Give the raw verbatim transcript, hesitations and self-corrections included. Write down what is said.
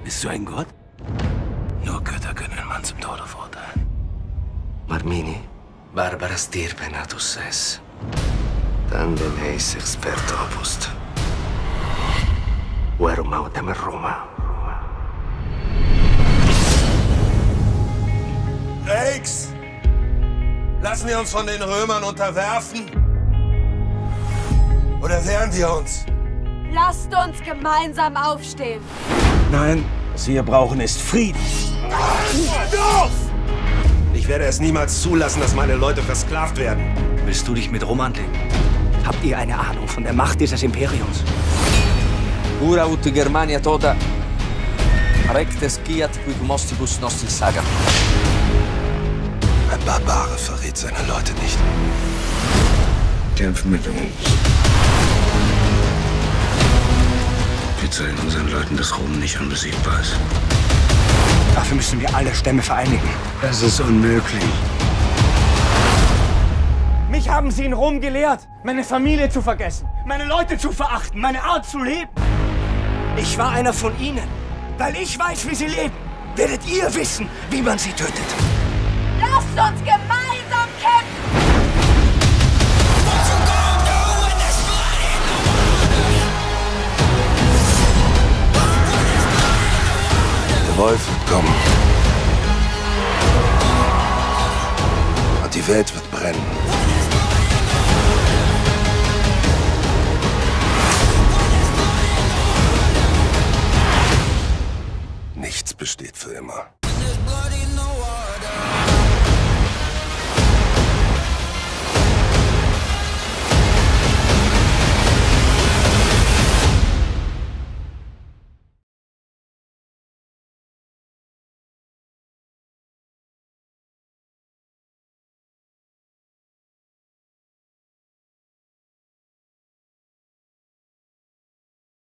Bist du ein Gott? Nur Götter können einen Mann zum Tode verurteilen. Marmini, Barbara stirpe natus es. Tandem eis experto opust. Verum autem Roma. Rex! Lassen wir uns von den Römern unterwerfen? Oder wehren wir uns? Lasst uns gemeinsam aufstehen. Nein, was wir brauchen, ist Frieden. Ich werde es niemals zulassen, dass meine Leute versklavt werden. Willst du dich mit Rom anlegen? Habt ihr eine Ahnung von der Macht dieses Imperiums? Ura ut Germania tota rectes quiat quid mostibus nostris sagam. Ein Barbare verrät seine Leute nicht. Kämpfen mit uns. Wir zeigen unseren Leuten, dass Rom nicht unbesiegbar ist. Dafür müssen wir alle Stämme vereinigen. Das ist unmöglich. Mich haben sie in Rom gelehrt, meine Familie zu vergessen, meine Leute zu verachten, meine Art zu leben. Ich war einer von ihnen. Weil ich weiß, wie sie leben, werdet ihr wissen, wie man sie tötet. Lasst uns gemeinsam kämpfen. Der Wolf wird kommen. Und die Welt wird brennen. Nichts besteht für immer.